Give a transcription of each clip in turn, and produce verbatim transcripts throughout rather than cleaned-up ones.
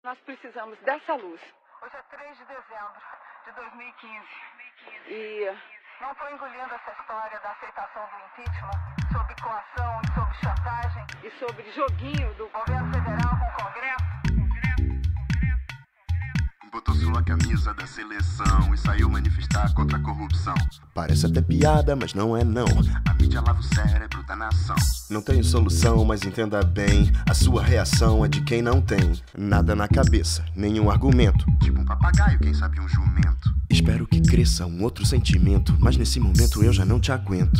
Nós precisamos dessa luz. Hoje é três de dezembro de dois mil e quinze. E não estou engolindo essa história da aceitação do impeachment sob coação e sob chantagem. E sobre joguinho do governo federal com o Congresso. Botou sua camisa da seleção e saiu manifestar contra a corrupção. Parece até piada, mas não é não. A mídia lava o cérebro da nação. Não tenho solução, mas entenda bem. A sua reação é de quem não tem nada na cabeça, nenhum argumento. Tipo um papagaio, quem sabe um jumento. Espero que cresça um outro sentimento, mas nesse momento eu já não te aguento.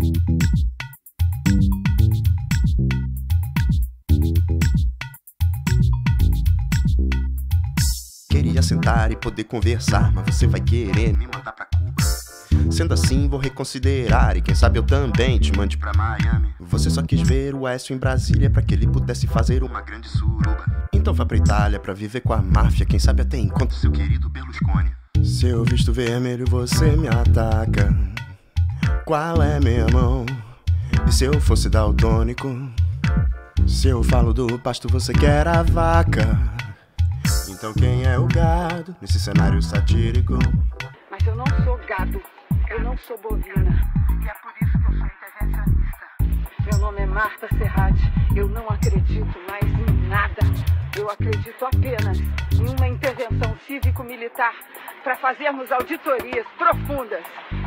Queria sentar e poder conversar, mas você vai querer me mandar pra Cuba. Sendo assim, vou reconsiderar, e quem sabe eu também te mande pra Miami. Você só quis ver o Aécio em Brasília pra que ele pudesse fazer uma grande suruba. Então vá pra Itália pra viver com a máfia, quem sabe até encontre seu querido Berlusconi. Se eu visto vermelho, você me ataca. Qual é, meu irmão? E se eu fosse daltônico? Se eu falo do pasto, você quer a vaca. Então quem é o gado nesse cenário satírico? Mas eu não sou gado, eu não sou bovina. E é por isso que eu sou intervencionista. Meu nome é Marta Serrati, eu não acredito mais em nada. Eu acredito apenas em uma intervenção cívico-militar para fazermos auditorias profundas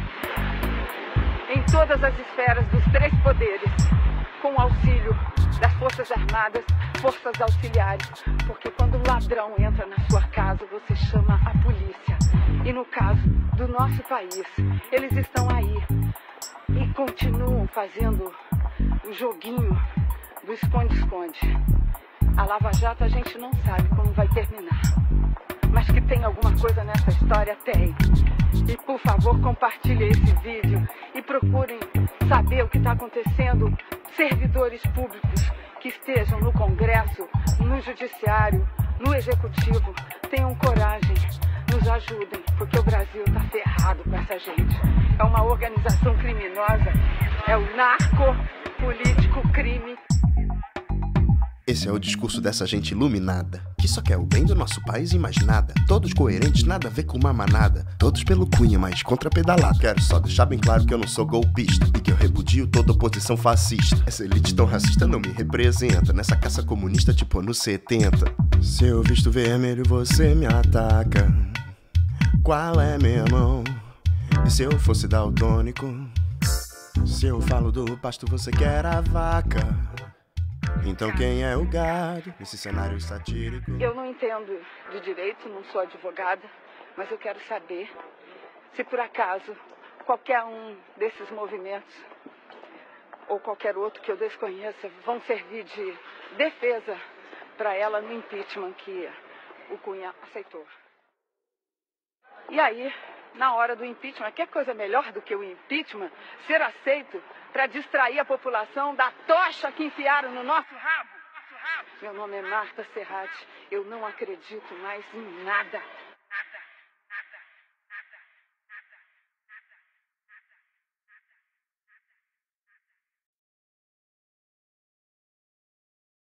em todas as esferas dos três poderes, com o auxílio das Forças Armadas, Forças Auxiliares, porque quando o ladrão entra na sua casa, você chama a polícia. E no caso do nosso país, eles estão aí e continuam fazendo o joguinho do esconde-esconde. A Lava Jato a gente não sabe como vai terminar, mas que tem alguma coisa nessa história, tem. E por favor, compartilhe esse vídeo e procurem saber o que está acontecendo. Servidores públicos que estejam no Congresso, no Judiciário, no Executivo, tenham coragem, nos ajudem, porque o Brasil está ferrado com essa gente. É uma organização criminosa, é o narco-político crime. Esse é o discurso dessa gente iluminada, que só quer o bem do nosso país e mais nada. Todos coerentes, nada a ver com uma manada. Todos pelo cunha, mas contrapedalado. Quero só deixar bem claro que eu não sou golpista e que eu repudio toda oposição fascista. Essa elite tão racista não me representa nessa caça comunista tipo anos setenta. Se eu visto vermelho, você me ataca. Qual é, meu irmão? E se eu fosse daltônico? Se eu falo do pasto, você quer a vaca. Então quem é o gado nesse cenário satírico? Eu não entendo de direito, não sou advogada, mas eu quero saber se por acaso qualquer um desses movimentos ou qualquer outro que eu desconheça vão servir de defesa para ela no impeachment que o Cunha aceitou. E aí, na hora do impeachment, que coisa melhor do que o impeachment ser aceito para distrair a população da tocha que enfiaram no nosso rabo? Meu nome é Marta Serrati, eu não acredito mais em nada.